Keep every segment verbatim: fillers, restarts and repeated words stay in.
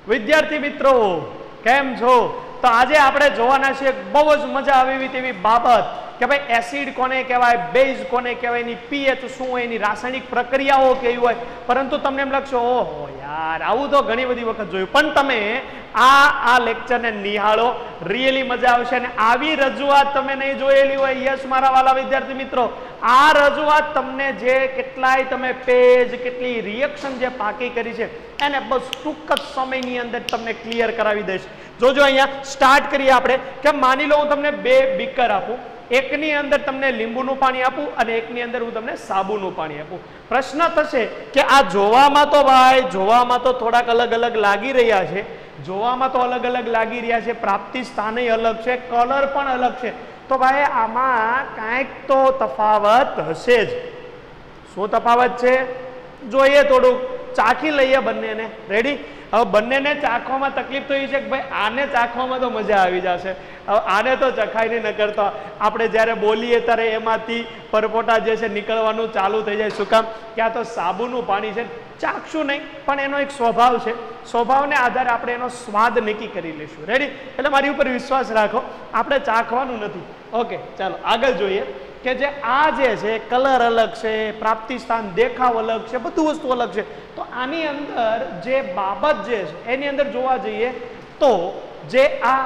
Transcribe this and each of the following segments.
વિદ્યાર્થી મિત્રો કેમ છો? તો આજે આપણે જોવાના છીએ બહુ જ મજા આવે એવી તેવી બાબત કે ભાઈ એસિડ કોને કહેવાય, બેઝ કોને કહેવાય, એની પીએચ શું હોય, એની રાસાયણિક પ્રક્રિયાઓ કેવી હોય. પરંતુ તમને એમ લાગશે ઓહો યાર આવું તો ઘણી બધી વખત જોયું, પણ તમે આ આ લેક્ચરને નિહાળો, રિયલી મજા આવશે. અને આવી રજૂઆત તમે નહીં જોયેલી હોય, યસ મારા વાલા વિદ્યાર્થી મિત્રો, આ રજૂઆત તમને જે કેટલાય તમે પેજ કેટલી રિએક્શન જે પાકી કરી છે એને બસ ટૂંક જ સમયની અંદર તમને ક્લિયર કરાવી દઈશ. જોજો અહીંયા સ્ટાર્ટ કરીએ આપણે કે માની લો હું તમને બે બીકર આપું, એકની અંદર તમને લીંબુનું પાણી આપું અને એકની અંદર હું તમને સાબુનું પાણી આપું. પ્રશ્ન થશે કે આ જોવામાં તો ભાઈ જોવામાં તો થોડાક અલગ અલગ લાગી રહ્યા છે, જોવામાં તો અલગ અલગ લાગી રહ્યા છે, પ્રાપ્તિ સ્થાને અલગ છે, કલર પણ અલગ છે, તો ભાઈ આમાં કાંઈક તો તફાવત હશે જ. શું તફાવત છે જોઈએ, થોડુંક ચાખી લઈએ બંનેને. રેડી? હવે બંનેને ચાખવામાં તકલીફ તો એ છે કે ભાઈ આને ચાખવામાં તો મજા આવી જશે, હવે આને તો ચખાઈ નહીં, ન કરતો આપણે જ્યારે બોલીએ ત્યારે એમાંથી પરપોટા જે છે નીકળવાનું ચાલુ થઈ જાય. શું કામ? કે આ તો સાબુનું પાણી છે. ચાખશું નહીં, પણ એનો એક સ્વભાવ છે, સ્વભાવને આધારે આપણે એનો સ્વાદ નક્કી કરી લઈશું. રેડી? એટલે મારી ઉપર વિશ્વાસ રાખો, આપણે ચાખવાનું નથી. ઓકે, ચાલો આગળ જોઈએ કે જે આ જે છે કલર અલગ છે, પ્રાપ્તિ સ્થાન દેખાવ અલગ છે, બધું વસ્તુ અલગ છે. તો આની અંદર જે બાબત જે છે એની અંદર જોવા જઈએ તો જે આ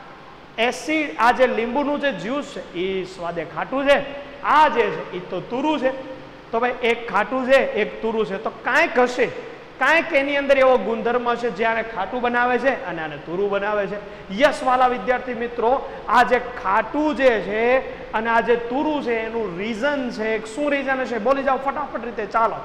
એસિડ, આ જે લીંબુનું જે જ્યુસ છે એ સ્વાદે ખાટું છે, આ જે છે એ તો તુરું છે. તો ભાઈ એક ખાટું છે એક તુરું છે, તો કાંઈક હશે, કાંઈક એની અંદર એવો ગુણધર્મ છે જે આને ખાટું બનાવે છે અને આને તુરું બનાવે છે. યસ વાલા વિદ્યાર્થી મિત્રો, આ જે ખાટું જે છે અને આ જે તુરું છે એનું રીઝન છે, શું રીઝન હશે બોલી જાઓ ફટાફટ રીતે. ચાલો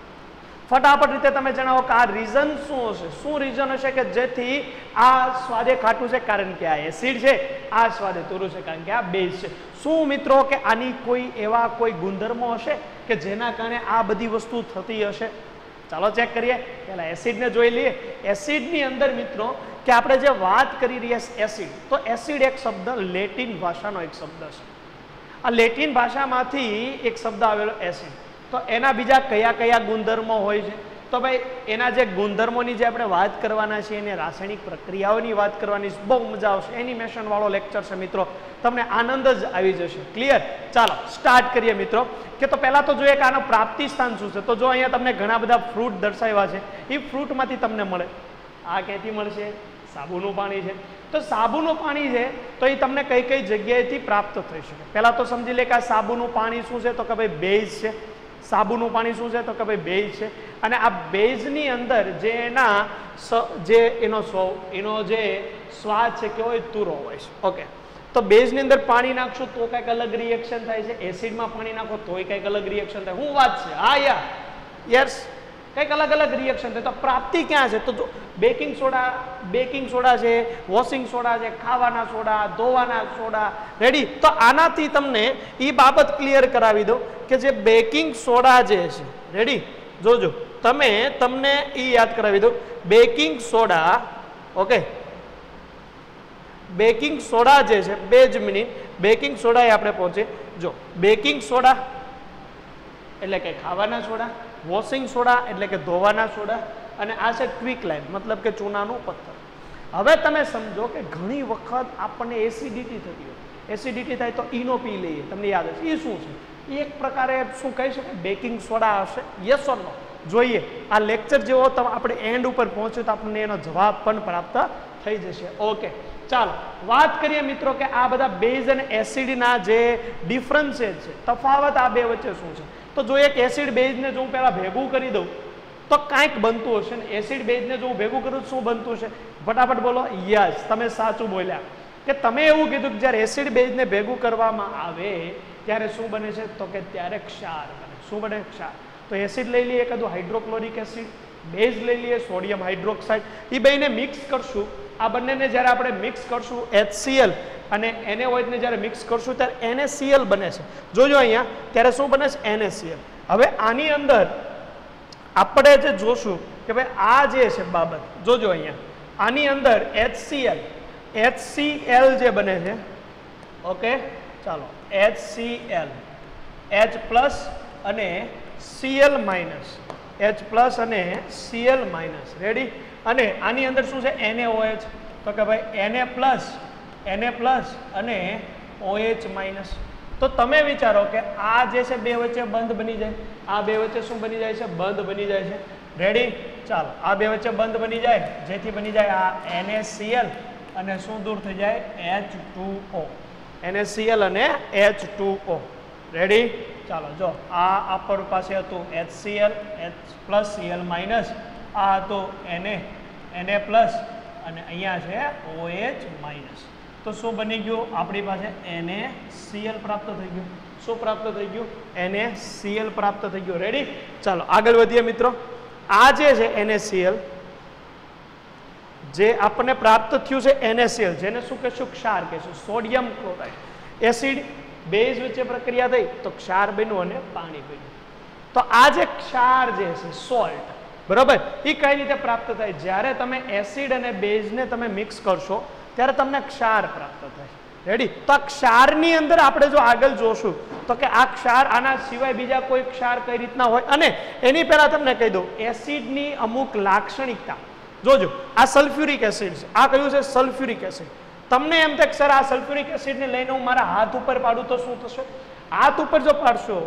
ફટાફટ રીતે તમે જણાવો કે આ રીઝન શું હશે, શું રીઝન હશે કે જેથી આ સ્વાદે ખાટું છે કારણ કે આ એસિડ છે, આ સ્વાદે તુરું છે કારણ કે આ બેઝ છે. શું મિત્રો કે આની કોઈ એવા કોઈ ગુણધર્મો હશે કે જેના કારણે આ બધી વસ્તુ થતી હશે? ચાલો ચેક કરીએ. પહેલા એસિડને જોઈ લઈએ. એસિડની અંદર મિત્રો કે આપણે જે વાત કરી રહ્યા એસિડ, તો એસિડ એક શબ્દ લેટિન ભાષાનો એક શબ્દ છે. આ લેટિન ભાષામાંથી એક શબ્દ આવેલો એસિડ. તો એના બીજા કયા કયા ગુણધર્મો હોય છે? તો ભાઈ એના જે ગુણધર્મોની જે આપણે વાત કરવાના છીએ, એને રાસાયણિક પ્રક્રિયાઓની વાત કરવાની છે. બહુ મજા આવશે, એનિમેશન વાળો લેક્ચર છે મિત્રો, તમને આનંદ જ આવી જશે. ક્લિયર? ચાલો સ્ટાર્ટ કરીએ મિત્રો. કે તો પહેલા તો જોઈએ કે આનો પ્રાપ્તિ સ્થાન શું છે. તો જો અહીંયા તમને ઘણા બધા ફ્રૂટ દર્શાવ્યા છે, એ ફ્રૂટમાંથી તમને મળે. આ ક્યાંથી મળશે? સાબુનું પાણી છે. તો સાબુનું પાણી છે તો એ તમને કઈ કઈ જગ્યાએથી પ્રાપ્ત થઈ શકે? પહેલા તો સમજી લે કે આ સાબુનું પાણી શું છે, તો કે ભાઈ બેઝ છે. સાબુનું પાણી શું છે? તો કે ભાઈ બેઝ છે. અને આ બેઝની અંદર જે એના જે એનો એનો જે સ્વાદ છે કેવો હોય? તુરો હોય છે. ઓકે, તો બેઝની અંદર પાણી નાખશું તો કંઈક અલગ રિએક્શન થાય છે, એસિડમાં પાણી નાખો તોય કંઈક અલગ રિએક્શન થાય. શું વાત છે? હા યાર, યસ, કંઈક અલગ અલગ રિએક્શન થાય. તો પ્રાપ્તિ ક્યાં છે? તો જો બેકિંગ સોડા, બેકિંગ સોડા છે, વોશિંગ સોડા છે, ખાવાના સોડા, ધોવાના સોડા. રેડી? તો આનાથી તમને એ બાબત ક્લિયર કરાવી દો કે જે બેકિંગ સોડા જે છે, રેડી જોજો તમે, તમને એ યાદ કરાવી દો. Baking soda, okay, baking soda જે છે, બે જ મિનિટ, બેકિંગ સોડા એ આપણે પહોંચે. જો બેકિંગ સોડા એટલે કે ખાવાના સોડા, વોશિંગ સોડા એટલે કે ધોવાના સોડા, અને આ છે ક્વિક લાઇમ મતલબ કે ચૂનાનું પથ્થર. હવે તમે સમજો કે ઘણી વખત આપણને એસિડિટી થતી હોય, એસિડિટી થાય તો ઈનો પી લઈએ, તમને યાદ હશે. એ શું છે? એ એક પ્રકારે શું કહી શકાય? બેકિંગ સોડા હશે. Yes or no? જોઈએ આ લેક્ચર જેવો આપણે એન્ડ ઉપર પહોંચ્યો તો આપણને એનો જવાબ પણ પ્રાપ્ત થઈ જશે. ઓકે, ચાલો વાત કરીએ મિત્રો કે આ બધા બેઝ અને એસિડના જે ડિફરન્સેસ છે, તફાવત આ બે વચ્ચે શું છે. તો જોઈએ કે એસિડ બેઝને જો હું પહેલા ભેગું કરી દઉં તો કાંઈક બનતું હશે ને એસિડ બેઝને જો હું ભેગું કરું શું બનતું હશે? ફટાફટ બોલો. યસ, તમે સાચું બોલ્યા કે તમે એવું કીધું કે જ્યારે એસિડ બેઝને ભેગું કરવામાં આવે ત્યારે શું બને છે? તો કે ત્યારે ક્ષાર બને. શું બને? ક્ષાર. તો એસિડ લઈ લઈએ એકાદું હાઇડ્રોક્લોરિક એસિડ, બેઝ લઈ લઈએ સોડિયમ હાઇડ્રોક્સાઇડ, એ બેને મિક્સ કરશું. આ બંનેને જ્યારે આપણે મિક્સ કરશું એચસીએલ અને એનએઓએચને જ્યારે મિક્સ કરશું ત્યારે એનએસીએલ બને છે. જોજો અહીંયા ત્યારે શું બને છે? એનએસીએલ. હવે આની અંદર આપણે જે જોશું કે ભાઈ આ જે છે બાબત, જોજો અહીંયા આની અંદર એચસીએલ, એચસીએલ જે બને છે, ઓકે ચાલો, એચસીએલ, એચ પ્લસ અને સીએલ માઇનસ, એચ પ્લસ અને સીએલ માઇનસ. રેડી? અને આની અંદર શું છે? એનએઓએચ. તો કે ભાઈ એને પ્લસ એને પ્લસ અને ઓએચ માઇનસ. તો તમે વિચારો કે આ જે છે બે વચ્ચે બંધ બની જાય, આ બે વચ્ચે શું બની જાય છે? બંધ બની જાય છે. રેડી? ચાલો, આ બે વચ્ચે બંધ બની જાય, જેથી બની જાય આ NaCl અને શું દૂર થઈ જાય? H two O. NaCl અને એચ ટુ ઓ. રેડી? ચાલો, જો આ અપર પાસે હતું HCl, H plus Cl minus, આ હતું Na Na પ્લસ અને અહીંયા છે OH માઇનસ. તો શું બની ગયું? આપણી પાસે NaCl પ્રાપ્ત થઈ ગયું. શું પ્રાપ્ત થઈ ગયું? NaCl પ્રાપ્ત થઈ ગયું. રેડી? ચાલો આગળ વધીએ મિત્રો. આ જે છે NaCl, જે આપણને પ્રાપ્ત થયું છે NaCl, જેને શું કહેશું? ક્ષાર કહેશું, સોડિયમ ક્લોરાઇડ. એસિડ બેઝ વચ્ચે પ્રક્રિયા થઈ તો ક્ષાર બન્યું અને પાણી બન્યું. તો આ જે ક્ષાર જે છે સોલ્ટ, બરોબર, એ કઈ રીતે પ્રાપ્ત થાય? જ્યારે તમે એસિડ અને બેઝને તમે મિક્સ કરશો ત્યારે તમને ક્ષાર પ્રાપ્ત થાય. રેડી? તો આ ક્ષારની અંદર આપણે જો આગળ જોશું તો કે આ ક્ષાર આના સિવાય બીજા કોઈ ક્ષાર કઈ રીતના હોય. અને એની પહેલા તમને કહી દઉં, એસિડની અમુક લાક્ષણિકતા જોજો. આ સલ્ફ્યુરિક એસિડ છે, આ કયું છે? Sulphuric acid. તમને એમ થાય સર આ સલ્ફ્યુરિક એસિડને લઈને હું મારા હાથ ઉપર પાડું તો શું થશે? હાથ ઉપર જો પાડશો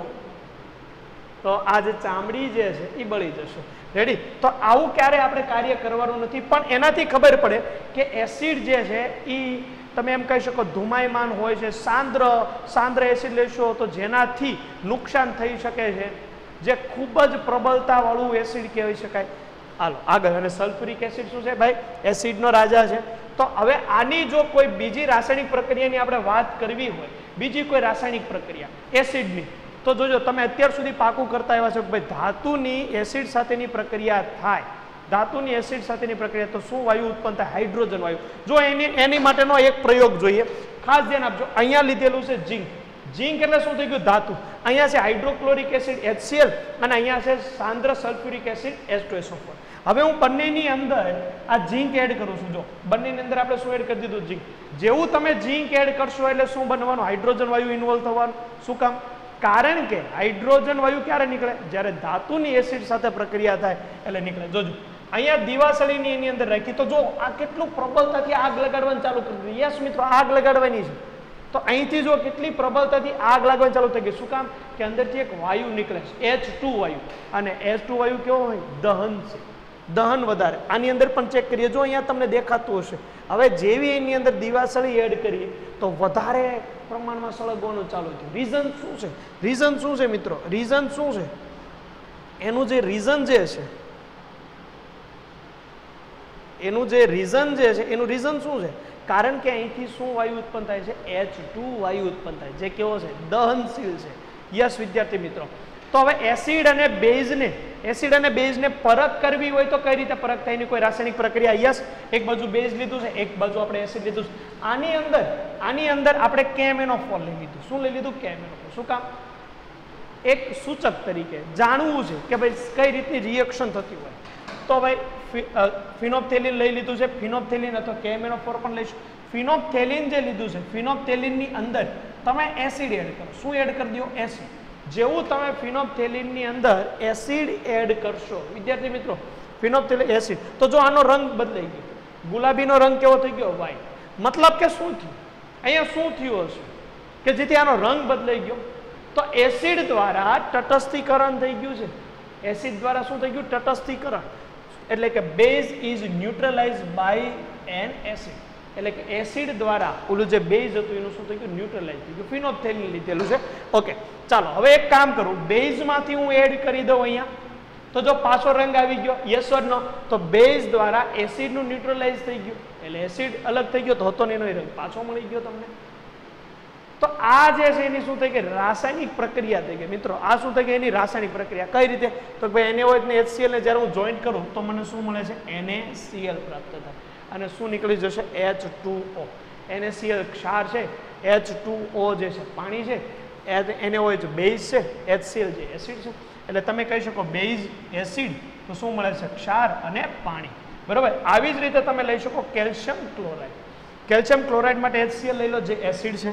તો આ જે ચામડી જે છે એ બળી જશે. રેડી? તો આવું ક્યારે આપણે કાર્ય કરવાનું નથી. પણ એનાથી ખબર પડે કે એસિડ જે છે એ તમે એમ કહી શકો ધુમાયમાન હોય છે. સાંદ્ર સાંદ્ર એસિડ લેશો તો જેનાથી નુકસાન થઈ શકે છે, જે ખૂબ જ પ્રબળતા વાળું એસિડ કહેવાય શકાય. હાલો આગળ. અને સલ્ફ્યુરિક એસિડ શું છે ભાઈ? એસિડનો રાજા છે. તો હવે આની જો કોઈ બીજી રાસાયણિક પ્રક્રિયાની આપણે વાત કરવી હોય, બીજી કોઈ રાસાયણિક પ્રક્રિયા એસિડની, તો જોજો તમે અત્યાર સુધી પાકું કરતા એવા છો કે ભાઈ ધાતુની એસિડ સાથેની પ્રક્રિયા થાય, ધાતુની એસિડ સાથેની પ્રક્રિયા તો શું વાયુ ઉત્પન્ન થાય? હાઇડ્રોજન વાયુ. જો એની એની માટેનો એક પ્રયોગ જોઈએ, ખાસ ધ્યાન આપજો. અહીંયા લીધેલું છે ઝીંક. ઝીંક એટલે શું થઈ ગયું? ધાતુ. અહીંયા છે હાઇડ્રોક્લોરિક એસિડ HCl અને અહીંયા છે સાંદ્ર sulphuric acid H two S O four. હવે હું બંનેની અંદર આ ઝીંક એડ કરું છું. જો બંનેની અંદર આપણે શું એડ કરી દીધું? ઝીંક. જેવું તમે ઝીંક એડ કરશો એટલે શું બનવાનું? હાઇડ્રોજન વાયુ ઇન્વોલ્વ થવાનું. શું કામ? કારણ કે હાઇડ્રોજન વાયુ ક્યારે નીકળે? જ્યારે ધાતુની એસિડ સાથે પ્રક્રિયા થાય એટલે નીકળે. જોજો અહીંયા દિવાસળીની એની અંદર રાખી તો જો આ કેટલું પ્રબળતાથી આગ લગાડવાનું ચાલુ કરી દીધું. યસ મિત્રો, આગ લગાડવાની છે. તો અહીંથી જો કેટલી પ્રબળતાથી આગ લાગવાની ચાલુ થઈ ગઈ. શું કામ? કે અંદરથી એક વાયુ નીકળે છે, એચ ટુ વાયુ. અને એચ ટુ વાયુ કેવો હોય? દહન છે, દહન વધારે. આની અંદર પણ ચેક કરીએ, જો અહીંયા તમને દેખાતું હશે. હવે જેવી એની અંદર દિવાસળી એડ કરીએ તો વધારે પ્રમાણમાં સળગવાનું ચાલુ થયું. રીઝન શું છે? રીઝન શું છે મિત્રો? રીઝન શું છે? એનું જે રીઝન જે છે એનું જે રીઝન જે છે એનું રીઝન શું છે? કારણ કે અહીંથી શું વાયુ ઉત્પન્ન થાય છે? એચ ટુ વાયુ ઉત્પન્ન થાય, જે કેવો છે? દહનશીલ છે. યસ વિદ્યાર્થી મિત્રો. તો હવે એસિડ અને બેઝને એસિડ અને બેઝને પરખ કરવી હોય તો કઈ રીતે પરખ થાય? એની કોઈ રાસાયણિક પ્રક્રિયા? યસ. એક બાજુ બેઝ લીધું છે, એક બાજુ આપણે એસિડ લીધું છે. આની અંદર આની અંદર આપણે કેમેનોફોર લઈ લીધું. શું લઈ લીધું? કેમેનોફોર. શું કામ? એક સૂચક તરીકે જાણવું છે કે ભાઈ કઈ રીતની રિએક્શન થતી હોય. તો ભાઈ ફિનોપ્થેલિન લઈ લીધું છે, ફિનોપ્થેલિન અથવા કેમેનોફોર પણ લઈશું. ફિનોપ્થેલિન જે લીધું છે, ફિનોપ્થેલિનની અંદર તમે એસિડ એડ કરો. શું એડ કરી દો? એસિડ. જેવું તમે ફિનોપ્થેલિનની અંદર એસિડ એડ કરશો વિદ્યાર્થી મિત્રો, ફિનોપ્થેલિન એસિડ, તો જો આનો રંગ બદલાઈ ગયો, ગુલાબીનો રંગ કેવો થઈ ગયો? વ્હાઈટ. મતલબ કે શું થયું? અહીંયા શું થયું હશે કે જેથી આનો રંગ બદલાઈ ગયો? તો એસિડ દ્વારા તટસ્થીકરણ થઈ ગયું છે. એસિડ દ્વારા શું થઈ ગયું? તટસ્થીકરણ. એટલે કે base is neutralised by an acid. એટલે કે એસિડ દ્વારા ઓલું જે બેઝ હતું એનું શું થઈ ગયું? ન્યુટ્રલાઇઝ થઈ ગયું. ફિનોપ્થેલિન લીધેલું છે. ઓકે ચાલો હવે એક કામ કરું, બેઝમાંથી હું એડ કરી દઉં અહીંયા, તો જો પાછો રંગ આવી ગયો, યસ ઓર નો? તો બેઝ દ્વારા એસિડનું ન્યુટ્રલાઇઝ થઈ ગયું, એટલે એસિડ અલગ થઈ ગયો તો હતો ને એનો રંગ પાછો મળી ગયો તમને. તો આ જે છે એની શું થઈ ગઈ? રાસાયણિક પ્રક્રિયા થઈ ગઈ મિત્રો. આ શું થઈ ગઈ? એની રાસાયણિક પ્રક્રિયા. કઈ રીતે? તો ભાઈ NaOH ને HCl ને જ્યારે હું જોઈન્ટ કરું તો મને શું મળે છે? NaCl પ્રાપ્ત થાય. અને શું નીકળી જશે? H two O. NaCl ક્ષાર છે, એચ ટુ ઓ જે છે પાણી છે, NaOH બેઝ છે, HCl જે એસિડ છે. એટલે તમે કહી શકો બેઝ એસિડ તો શું મળે છે? ક્ષાર અને પાણી. બરોબર. આવી જ રીતે તમે લઈ શકો કેલ્શિયમ ક્લોરાઇડ. કેલ્શિયમ ક્લોરાઇડ માટે HCl લઈ લો જે એસિડ છે,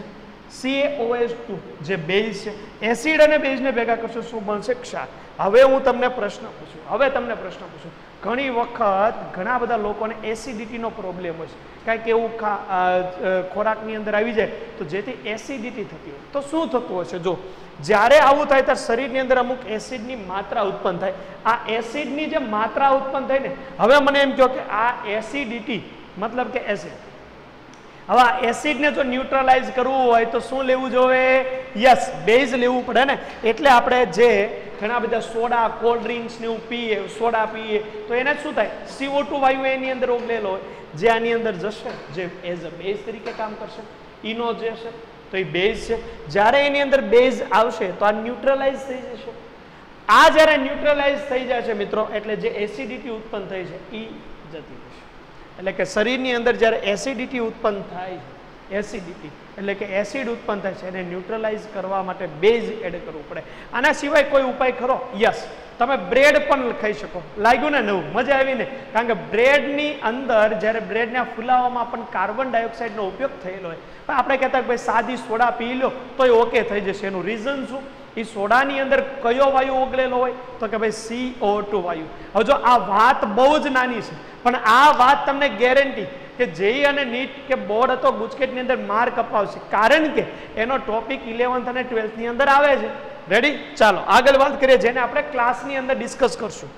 C A O H two જે બેઝ છે, એસિડ અને બેઝને ભેગા કરશો શું બનશે? ક્ષાર. હવે હું તમને પ્રશ્ન પૂછું હવે તમને પ્રશ્ન પૂછું ઘણી વખત ઘણા બધા લોકોને એસિડિટીનો પ્રોબ્લેમ હોય છે, કાંઈક એવું ખોરાકની અંદર આવી જાય તો જેથી એસિડિટી થતી હોય તો શું થતું હશે? જો જ્યારે આવું થાય ત્યારે શરીરની અંદર અમુક એસિડની માત્રા ઉત્પન્ન થાય. આ એસિડની જે માત્રા ઉત્પન્ન થાય ને, હવે મને એમ કહો કે આ એસિડિટી મતલબ કે એસિડ, હવે આ એસિડને જો ન્યુટ્રલાઇઝ કરવું હોય તો શું લેવું જોઈએ? યસ, બેઝ લેવું પડે ને. એટલે આપણે જે ઘણા બધા સોડા, કોલ્ડ ડ્રિંક્સ ને એવું પીએ, સોડા પીએ તો એને શું થાય? સી ઓ ટુ વાયુ એની અંદર ઓગળેલો હોય, જે આની અંદર જશે, જે એઝ અ બેઝ તરીકે કામ કરશે. ઇનો જે છે તો એ બેઝ છે. જ્યારે એની અંદર બેઝ આવશે તો આ ન્યુટ્રલાઇઝ થઈ જશે. આ જ્યારે ન્યુટ્રલાઇઝ થઈ જાય છે મિત્રો, એટલે જે એસિડિટી ઉત્પન્ન થઈ છે એ જતી રહેશે. એટલે કે શરીરની અંદર જ્યારે એસિડિટી ઉત્પન્ન થાય છે, એસિડિટી એટલે કે એસિડ ઉત્પન્ન થાય છે, એને ન્યુટ્રલાઇઝ કરવા માટે બેઝ એડ કરવું પડે. આના સિવાય કોઈ ઉપાય ખરો? યસ, તમે બ્રેડ પણ ખાઈ શકો. લાગ્યું ને નવું? મજા આવી ને? કારણ કે બ્રેડની અંદર જ્યારે બ્રેડને ફૂલાવવામાં પણ કાર્બન ડાયોક્સાઇડનો ઉપયોગ થયેલો હોય, પણ આપણે કહેતા કે ભાઈ સાદી સોડા પી લો તો એ ઓકે થઈ જશે. એનું રીઝન શું? એ સોડાની અંદર કયો વાયુ ઓગળેલો હોય? તો કે ભાઈ સી ઓ ટુ વાયુ. હવે જો આ વાત બહુ જ નાની છે, પણ આ વાત તમને ગેરંટી કે જેઈ અને નીટ કે બોર્ડ હતો ગુજકેટની અંદર માર્ક અપાવશે, કારણ કે એનો ટોપિક ઇલેવન્થ અને ટ્વેલ્થની અંદર આવે છે. રેડી? ચાલો આગળ વાત કરીએ, જેને આપણે ક્લાસની અંદર ડિસ્કસ કરશું.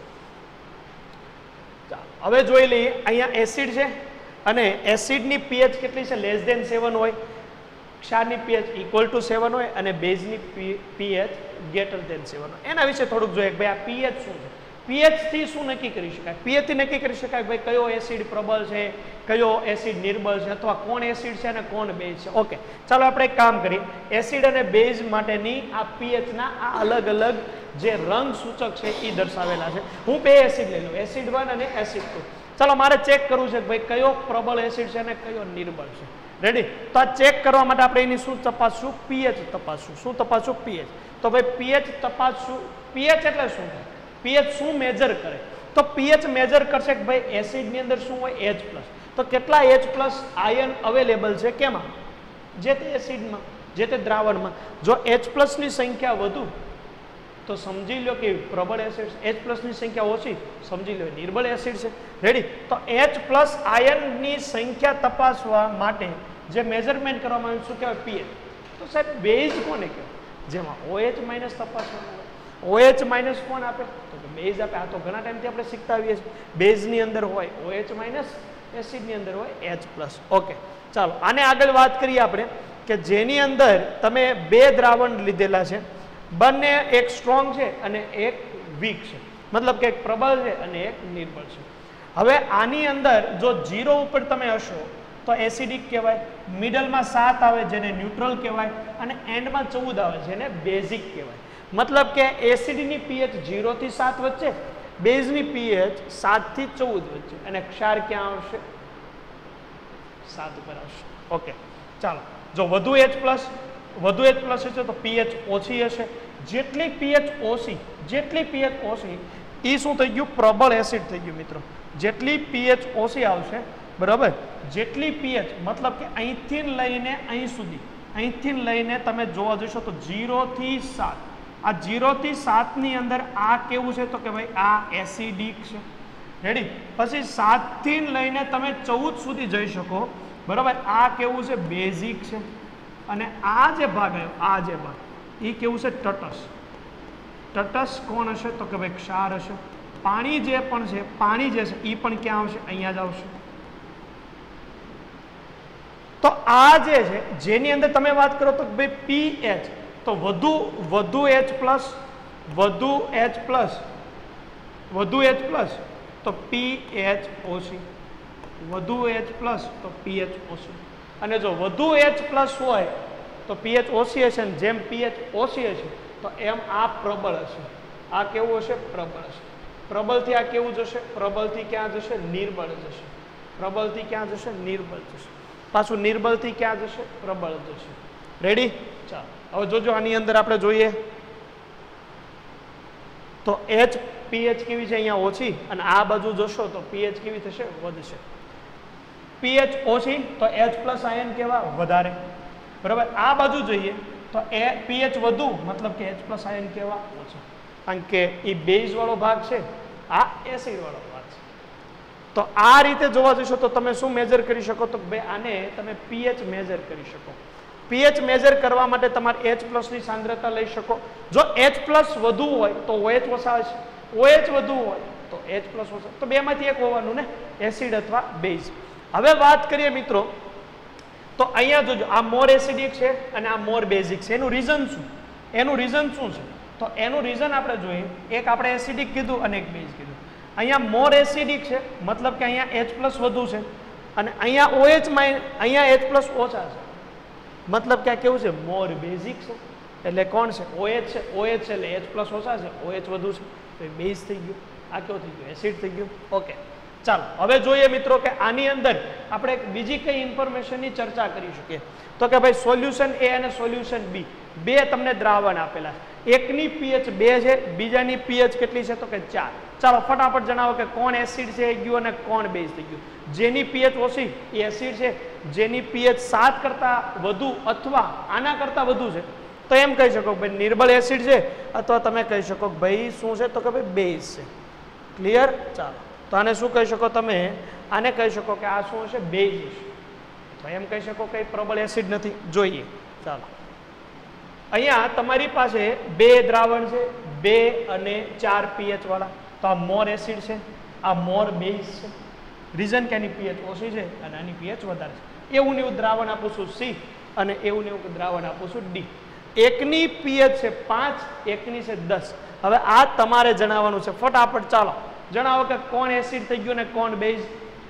હવે જોઈ લઈએ, અહીંયા એસિડ છે અને એસિડની પીએચ કેટલી છે? લેસ દેન સેવન હોય. ક્ષારની પીએચ ઇક્વલ ટુ સેવન હોય અને બેઝની પીએચ ગ્રેટર દેન સેવન હોય. એના વિશે થોડુંક જોઈએ ભાઈ આ પીએચ શું છે. પીએચ થી શું નક્કી કરી શકાય? પીએચ થી નક્કી કરી શકાય ભાઈ કયો એસિડ પ્રબળ છે, કયો એસિડ નિર્બળ છે, અથવા કોણ એસિડ છે અને કોણ બેઝ છે. ઓકે, ચાલો આપણે એક કામ કરીએ. એસિડ અને બેઝ માટેની આ પીએચ ના આ અલગ અલગ જે રંગ સૂચક છે એ દર્શાવેલા છે. હું બે એસિડ લઈ લઉં, એસિડ વન અને એસિડ ટુ. ચાલો મારે ચેક કરવું છે કે ભાઈ કયો પ્રબળ એસિડ છે અને કયો નિર્બળ છે. રેડી? તો આ ચેક કરવા માટે આપણે એની શું તપાસશું? પીએચ તપાસશું. શું તપાસશું? પીએચ. તો ભાઈ પીએચ તપાસશું. પીએચ એટલે શું થાય? પીએચ શું મેજર કરે? તો પીએચ મેજર કરશે કે ભાઈ એસિડની અંદર શું હોય? H plus. તો કેટલા એચ પ્લસ આયન અવેલેબલ છે? કેમાં? જે તે એસિડમાં, જે તે દ્રાવણમાં. જો એચ પ્લસની સંખ્યા વધુ તો સમજી લો કે પ્રબળ એસિડ છે. એચ પ્લસની સંખ્યા ઓછી સમજી લો નિર્બળ એસિડ છે. રેડી? તો એચ પ્લસ આયનની સંખ્યા તપાસવા માટે જે મેજરમેન્ટ કરવામાં આવે શું કહેવાય? પીએચ. તો સાહેબ બેઝ કોને કહેવાય? જેમાં ઓએચ માઇનસ તપાસવામાં આવે. ઓએચ માઇનસ કોણ આપે? તો બેઝ આપે. આ તો ઘણા ટાઈમથી આપણે શીખતા આવીએ છીએ. બેઝની અંદર હોય ઓએચ માઇનસ, એસિડની અંદર હોય એચ પ્લસ. ઓકે, ચાલો આને આગળ વાત કરીએ આપણે કે જેની અંદર તમે બે દ્રાવણ લીધેલા છે, બંને એક સ્ટ્રોંગ છે અને એક વીક છે, મતલબ કે એક પ્રબળ છે અને એક નિર્બળ છે. હવે આની અંદર જો જીરો ઉપર તમે હશો તો એસિડિક કહેવાય, મિડલમાં સાત આવે જેને ન્યુટ્રલ કહેવાય અને એન્ડમાં ચૌદ આવે જેને બેઝિક કહેવાય. મતલબ કે એસિડની પીએચ જીરો થી સાત વચ્ચે, બેઝની પીએચ સાત થી ચૌદ વચ્ચે, અને ક્ષાર ક્યાં આવશે? સાત ઉપર આવશે. ઓકે, ચાલો જો વધુ એચ પ્લસ વધુ એચ પ્લસ હશે તો પીએચ ઓછી હશે. જેટલી પીએચ ઓછી જેટલી પીએચ ઓછી એ શું થઈ ગયું? પ્રબળ એસિડ થઈ ગયું મિત્રો. જેટલી પીએચ ઓછી આવશે, બરાબર, જેટલી પીએચ મતલબ કે અહીંથી લઈને અહીં સુધી, અહીંથી લઈને તમે જોવા જશો તો જીરો થી સાત, આ જીરો થી સાત ની અંદર આ કેવું છે? તો કે ભાઈ આ એસિડિક છે. રેડી? પછી સાત થી લઈને તમે ચૌદ સુધી જઈ શકો, બરાબર, આ કેવું છે? બેઝિક છે. અને આ જે ભાગ આવ્યો, આ જે ભાગ એ કેવું છે? તટસ્થ. તટસ્થ કોણ હશે? તો કે ભાઈ ક્ષાર હશે. પાણી જે પણ છે, પાણી જે છે એ પણ ક્યાં આવશે? અહીંયા જ આવશે. તો આ જે છે જેની અંદર તમે વાત કરો તો ભાઈ પીએચ, તો વધુ વધુ એચ પ્લસ વધુ એચ પ્લસ વધુ એચ પ્લસ તો પીએચ ઓછી, વધુ એચ પ્લસ તો પીએચ ઓછી. અને જો વધુ એચ પ્લસ હોય તો પીએચ ઓછી હશે, ને જેમ પીએચ ઓછી હશે તો એમ આ પ્રબળ હશે. આ કેવું હશે? પ્રબળ હશે. પ્રબળથી આ કેવું જશે? પ્રબળથી ક્યાં જશે? નિર્બળ જશે. પ્રબળથી ક્યાં જશે? નિર્બળ જશે. પાછું નિર્બળથી ક્યાં જશે? પ્રબળ જશે. રેડી? ચાલો હવે જોજો આની અંદર આપણે જોઈએ તો એચ પીએચ કેવી છે? અહીંયા ઓછી, અને આ બાજુ જોશો તો પીએચ કેવી થશે? વધશે. પીએચ ઓછી તો એચ પ્લસ આયન કેવા? વધારે. બરાબર. આ બાજુ જોઈએ તો એ પીએચ વધુ મતલબ કે એચ પ્લસ આયન કેવા ઓછો, કારણ કે એ બેઝ વાળો ભાગ છે, આ એસિડ વાળો ભાગ છે. તો આ રીતે જોવા જશો તો તમે શું મેજર કરી શકો, તો બે આને તમે પીએચ મેજર કરી શકો. પીએચ મેજર કરવા માટે તમારે એચ પ્લસ ની સાંદ્રતા લઈ શકો. જો એચ પ્લસ વધુ હોય તો ઓએચ ઓછા હશે, ઓએચ વધુ હોય તો એચ પ્લસ ઓછા, તો બે માંથી એક હોવાનું ને, એસિડ અથવા બેઝ. હવે વાત કરીએ મિત્રો તો અહીંયા જોજો આ મોર એસિડિક છે અને આ મોર બેઝિક છે. એનું રીઝન શું, એનું રીઝન શું છે, તો એનું રીઝન આપણે જોઈએ. એક આપણે એસિડિક કીધું અને એક બેઝ કીધું. અહીંયા મોર એસિડિક છે મતલબ કે અહીંયા એચ પ્લસ વધુ છે અને અહીંયા ઓએચ માઇનસ, અહીંયા એચ પ્લસ ઓછા છે મતલબ કે આ કેવું છે, મોર બેઝિક છે. એટલે કોણ છે, ઓએચ છે. ઓએચ છે એટલે એચ પ્લસ ઓછા છે, ઓએચ વધુ છે તો એ બેઝ થઈ ગયું. આ કેવું થઈ ગયું, એસિડ થઈ ગયું. ઓકે, ચાલો હવે જોઈએ મિત્રો કે આની અંદર આપણે બીજી કઈ ઇન્ફોર્મેશનની ચર્ચા કરી શકીએ. તો કે ભાઈ સોલ્યુશન એ અને સોલ્યુશન બી, બે તમને દ્રાવણ આપેલા છે. એકની પીએચ બે છે, બીજાની પીએચ કેટલી છે, તો કે ચાર. ચાલો ફટાફટ જણાવો કે કોણ એસિડ છે એ ગયું અને કોણ બેઝ થઈ ગયું. જેની પીએચ ઓછી એ એસિડ છે, જેની પીએચ સાત કરતા વધુ અથવા આના કરતા વધુ છે તો એમ કહી શકો ભાઈ નિર્બળ એસિડ છે, અથવા તમે કહી શકો ભાઈ શું છે, તો કે ભાઈ બેઝ છે. ક્લિયર? ચાલો તો આને શું કહી શકો તમે, આને કહી શકો કે આ શું હશે, બેઝ હશે. તો એમ કહી શકો કે પ્રબળ એસિડ નથી. જોઈએ ચાલો, અહીંયા તમારી પાસે બે દ્રાવણ છે, બે અને ચાર પીએચ વાળા. તો આ મોર એસિડ છે, આ મોર બેઝ છે. રીઝન કે આની પીએચ ઓછી છે અને આની પીએચ વધારે છે. એવું ને એવું દ્રાવણ આપું છું સી અને એવું ને એવું દ્રાવણ આપું છું ડી. એકની પીએચ છે પાંચ, એકની છે દસ. હવે આ તમારે જણાવવાનું છે. ફટાફટ ચાલો જણાવો કે કોણ એસિડ થઈ ગયું ને કોણ બેઝ.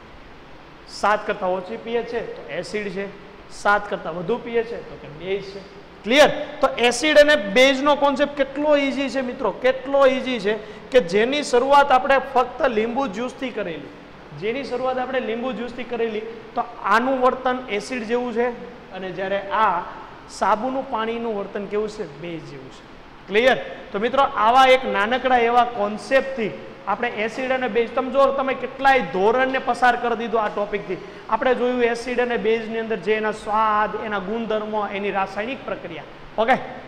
સાત કરતા ઓછી પીએચ છે તો એસિડ છે, સાત કરતા વધુ પીએચ છે તો કે બેઝ છે. ક્લિયર? તો એસિડ અને બેઝનો કોન્સેપ્ટ કેટલો ઈઝી છે મિત્રો, કેટલો ઈઝી છે કે જેની શરૂઆત આપણે ફક્ત લીંબુ જ્યુસથી કરેલી, જેની શરૂઆત આપણે લીંબુ જ્યુસથી કરેલી. તો આનું વર્તન એસિડ જેવું છે અને જ્યારે આ સાબુનું પાણીનું વર્તન કેવું છે, બેઝ જેવું છે. ક્લિયર? તો મિત્રો આવા એક નાનકડા એવા કોન્સેપ્ટથી આપણે એસિડ અને બેઝ, તમે જો તમે કેટલાય ધોરણને પસાર કરી દીધું આ ટોપિકથી. આપણે જોયું એસિડ અને બેઝની અંદર જે એના સ્વાદ, એના ગુણધર્મો, એની રાસાયણિક પ્રક્રિયા. ઓકે,